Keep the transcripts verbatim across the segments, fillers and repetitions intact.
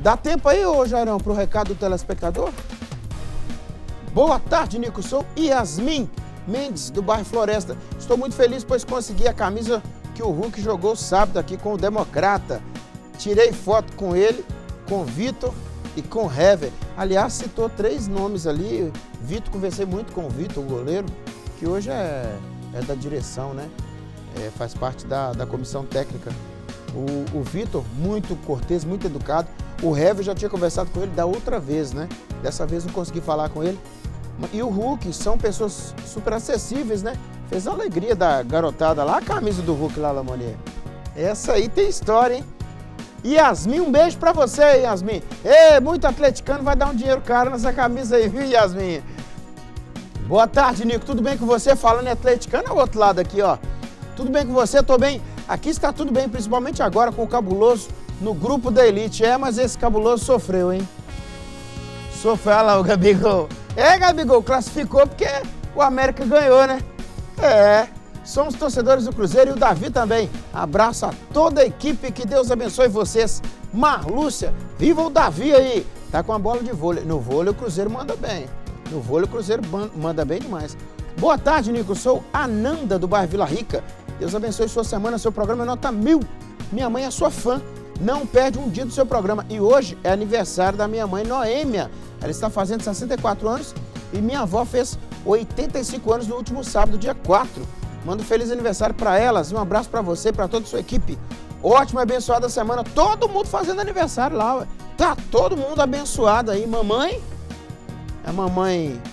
Dá tempo aí, ô Jairão, pro recado do telespectador? Boa tarde, Nico. Sou Yasmin Mendes, do bairro Floresta. Estou muito feliz, pois consegui a camisa que o Hulk jogou sábado aqui com o Democrata. Tirei foto com ele, com o Vitor e com o Hever. Aliás, citou três nomes ali. Vitor, conversei muito com o Vitor, o goleiro, que hoje é, é da direção, né? É, faz parte da, da comissão técnica. O, o Vitor, muito cortês, muito educado. O Hever já tinha conversado com ele da outra vez, né? Dessa vez não consegui falar com ele. E o Hulk, são pessoas super acessíveis, né? Fez a alegria da garotada lá, a camisa do Hulk lá, Lamonier. Essa aí tem história, hein? Yasmin, um beijo pra você, Yasmin. Ei, muito atleticano vai dar um dinheiro caro nessa camisa aí, viu, Yasmin? Boa tarde, Nico. Tudo bem com você? Falando em atleticano, é o outro lado aqui, ó. Tudo bem com você? Tô bem. Aqui está tudo bem, principalmente agora com o Cabuloso no grupo da Elite. É, mas esse Cabuloso sofreu, hein? Sofreu, olha lá o Gabigol. É, Gabigol, classificou porque o América ganhou, né? É, somos torcedores do Cruzeiro e o Davi também. Abraço a toda a equipe, que Deus abençoe vocês. Marlúcia, viva o Davi aí. Tá com a bola de vôlei. No vôlei o Cruzeiro manda bem. No vôlei o Cruzeiro manda bem demais. Boa tarde, Nico. Sou Ananda, do bairro Vila Rica. Deus abençoe sua semana, seu programa é nota mil. Minha mãe é sua fã. Não perde um dia do seu programa. E hoje é aniversário da minha mãe, Noêmia. Ela está fazendo sessenta e quatro anos e minha avó fez oitenta e cinco anos no último sábado, dia quatro. Mando um feliz aniversário para elas. Um abraço para você e para toda a sua equipe. Ótima e abençoada semana. Todo mundo fazendo aniversário lá, ué. Tá todo mundo abençoado aí. Mamãe, a mamãe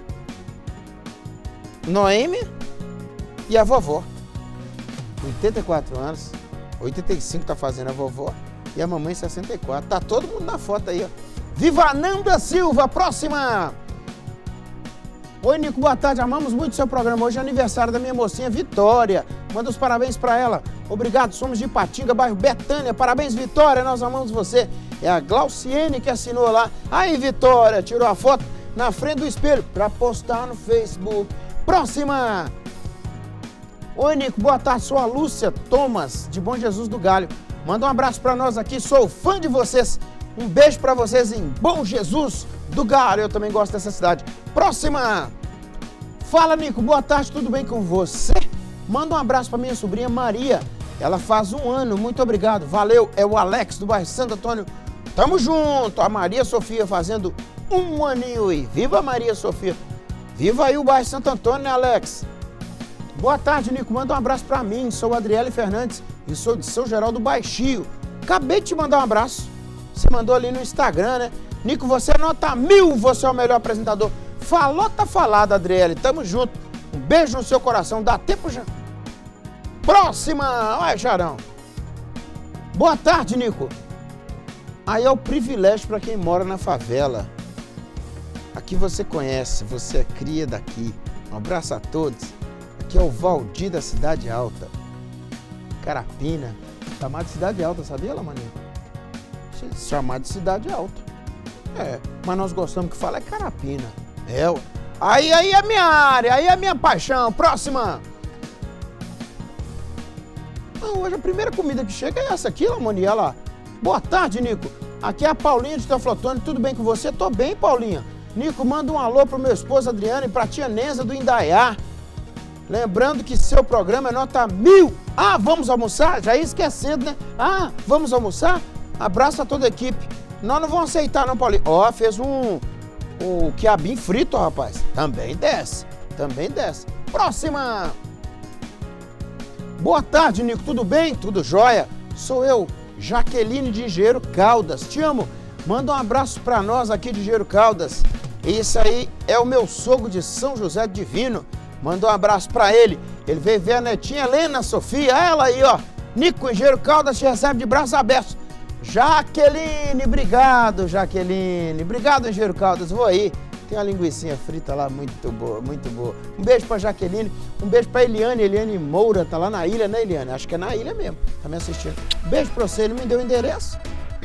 Noêmia e a vovó. oitenta e quatro anos. oitenta e cinco tá fazendo a vovó e a mamãe sessenta e quatro. Tá todo mundo na foto aí, ó. Viva Nanda Silva, próxima! Oi, Nico, boa tarde. Amamos muito o seu programa. Hoje é aniversário da minha mocinha Vitória. Manda os parabéns pra ela. Obrigado, somos de Ipatinga, bairro Betânia. Parabéns, Vitória, nós amamos você. É a Glauciene que assinou lá. Aí, Vitória, tirou a foto na frente do espelho pra postar no Facebook. Próxima! Oi, Nico, boa tarde. Sou a Lúcia Thomas, de Bom Jesus do Galho. Manda um abraço pra nós aqui, sou fã de vocês. Um beijo pra vocês em Bom Jesus do Galho. Eu também gosto dessa cidade. Próxima! Fala, Nico, boa tarde, tudo bem com você? Manda um abraço pra minha sobrinha Maria. Ela faz um ano, muito obrigado. Valeu, é o Alex do bairro Santo Antônio. Tamo junto, a Maria Sofia fazendo um aninho aí. Viva Maria Sofia. Viva aí o bairro Santo Antônio, né, Alex? Boa tarde, Nico. Manda um abraço pra mim. Sou Adriele Fernandes e sou de São Geraldo do Baixio. Acabei de te mandar um abraço. Você mandou ali no Instagram, né? Nico, você é nota mil, você é o melhor apresentador. Falou, tá falado, Adriele. Tamo junto. Um beijo no seu coração. Dá tempo já. Próxima! Olha, Jarão. Boa tarde, Nico. Aí é o privilégio para quem mora na favela. Aqui você conhece, você é cria daqui. Um abraço a todos. Aqui é o Valdir da Cidade Alta. Carapina. Chamado de Cidade Alta, sabia, Lamaninho? Chamado de Cidade Alta. É, mas nós gostamos que fala é Carapina. É, ué. Aí, aí é minha área, aí é minha paixão. Próxima. Ah, hoje a primeira comida que chega é essa aqui, Lamoni, olha lá. Boa tarde, Nico. Aqui é a Paulinha de Teoflotone. Tudo bem com você? Tô bem, Paulinha. Nico, manda um alô pro meu esposo Adriano e pra tia Nenza do Indaiá. Lembrando que seu programa é nota mil. Ah, vamos almoçar? Já ia esquecendo, né? Ah, vamos almoçar? Abraço a toda a equipe. Nós não vamos aceitar não, Paulinho. Ó, fez um, um quiabinho frito, ó, rapaz. Também desce. Também desce. Próxima. Boa tarde, Nico. Tudo bem? Tudo jóia? Sou eu, Jaqueline de Engenheiro Caldas. Te amo. Manda um abraço pra nós aqui de Engenheiro Caldas. Isso aí é o meu sogro de São José do Divino. Manda um abraço pra ele. Ele veio ver a netinha Helena Sofia. Ela aí, ó. Nico, Engenheiro Caldas te recebe de braços abertos. Jaqueline, obrigado, Jaqueline. Obrigado, Engenheiro Caldas. Vou aí. Tem uma linguicinha frita lá, muito boa, muito boa. Um beijo pra Jaqueline. Um beijo pra Eliane. Eliane Moura, tá lá na ilha, né, Eliane? Acho que é na ilha mesmo. Tá me assistindo. Beijo pra você. Ele me deu o endereço.